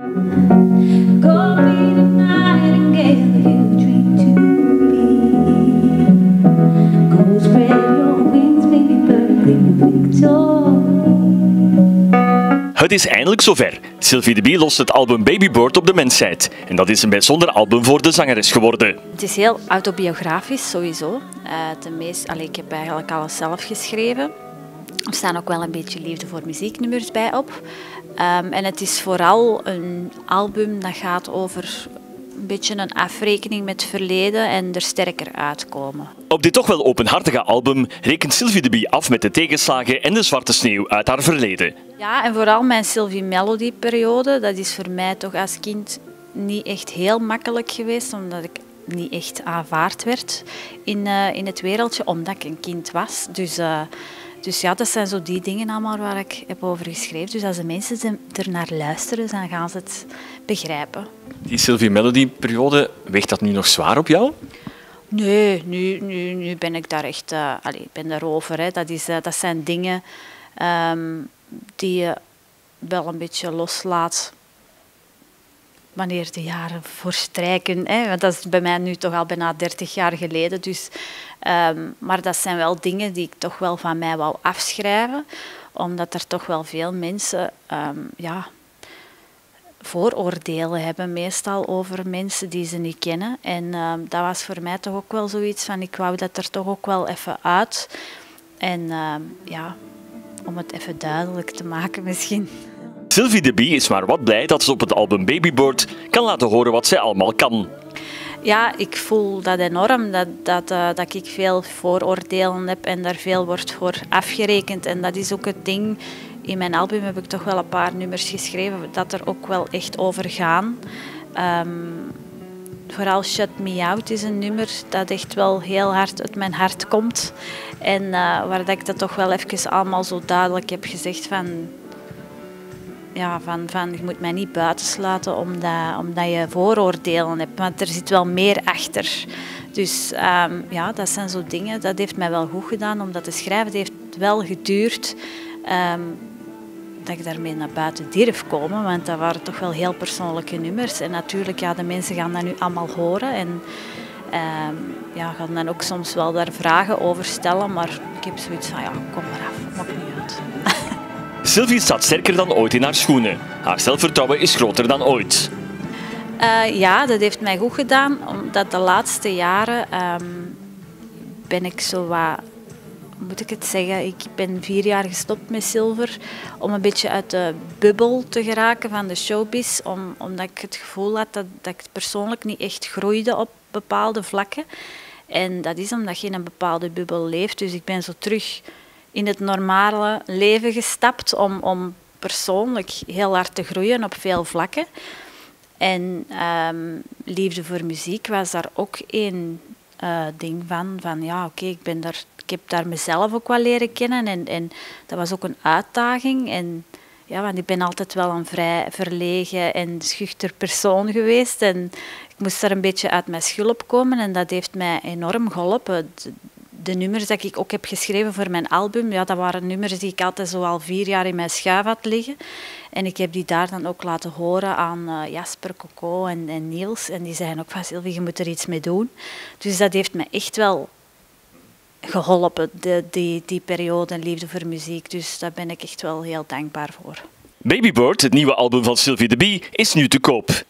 Go be the nightingale you dream to be. Go spread your wings, baby bird, claim your victory. Het is eindelijk zover. Sylvie Debie lost het album Baby Bird op de mensheid. En dat is een bijzonder album voor de zangeres geworden. Het is heel autobiografisch, sowieso. Ik heb eigenlijk alles zelf geschreven. Er staan ook wel een beetje liefde voor muzieknummers bij op. En het is vooral een album dat gaat over een beetje een afrekening met het verleden en er sterker uitkomen. Op dit toch wel openhartige album rekent Sylvie Debie af met de tegenslagen en de zwarte sneeuw uit haar verleden. Ja, en vooral mijn Sylvie Melody-periode, dat is voor mij toch als kind niet echt heel makkelijk geweest, omdat ik niet echt aanvaard werd in het wereldje, omdat ik een kind was. Dus ja, dat zijn zo die dingen allemaal waar ik heb over geschreven. Dus als de mensen er naar luisteren, dan gaan ze het begrijpen. Die Sylvie Melody-periode, weegt dat nu nog zwaar op jou? Nee, nu ben ik daar echt... ik ben daarover. Hè. Dat zijn dingen die je wel een beetje loslaat wanneer de jaren verstrijken. Hè. Want dat is bij mij nu toch al bijna 30 jaar geleden. Dus, maar dat zijn wel dingen die ik toch wel van mij wou afschrijven. Omdat er toch wel veel mensen vooroordelen hebben, meestal over mensen die ze niet kennen. En dat was voor mij toch ook wel zoiets van, ik wou dat er toch ook wel even uit. En om het even duidelijk te maken misschien. Sylvie Debie is maar wat blij dat ze op het album Baby Bird kan laten horen wat zij allemaal kan. Ja, ik voel dat enorm, dat ik veel vooroordelen heb en daar veel wordt voor afgerekend. En dat is ook het ding. In mijn album heb ik toch wel een paar nummers geschreven dat er ook wel echt over gaan. Vooral Shut Me Out is een nummer dat echt wel heel hard uit mijn hart komt. En waar dat ik dat toch wel even allemaal zo duidelijk heb gezegd van je moet mij niet buitensluiten omdat je vooroordelen hebt. Want er zit wel meer achter. Dus dat zijn zo dingen. Dat heeft mij wel goed gedaan om dat te schrijven. Het heeft wel geduurd dat ik daarmee naar buiten durf komen. Want dat waren toch wel heel persoonlijke nummers. En natuurlijk, de mensen gaan dat nu allemaal horen. En gaan dan ook soms wel daar vragen over stellen. Maar ik heb zoiets van, kom maar af, maakt niet uit. Sylvie staat sterker dan ooit in haar schoenen. Haar zelfvertrouwen is groter dan ooit. Dat heeft mij goed gedaan, omdat de laatste jaren ben ik zo wat, hoe moet ik het zeggen, ik ben 4 jaar gestopt met zilver om een beetje uit de bubbel te geraken van de showbiz, omdat ik het gevoel had dat ik persoonlijk niet echt groeide op bepaalde vlakken. En dat is omdat je in een bepaalde bubbel leeft, dus ik ben zo terug in het normale leven gestapt om persoonlijk heel hard te groeien op veel vlakken. En liefde voor muziek was daar ook één ding van ik heb daar mezelf ook wel leren kennen en dat was ook een uitdaging. En want ik ben altijd wel een vrij verlegen en schuchter persoon geweest en ik moest daar een beetje uit mijn schulp komen en dat heeft mij enorm geholpen. De nummers die ik ook heb geschreven voor mijn album, dat waren nummers die ik altijd zo al 4 jaar in mijn schuif had liggen. En ik heb die daar dan ook laten horen aan Jasper, Coco en Niels. En die zeiden ook van, Sylvie, je moet er iets mee doen. Dus dat heeft me echt wel geholpen, die periode liefde voor muziek. Dus daar ben ik echt wel heel dankbaar voor. Baby Bird, het nieuwe album van Sylvie Debie, is nu te koop.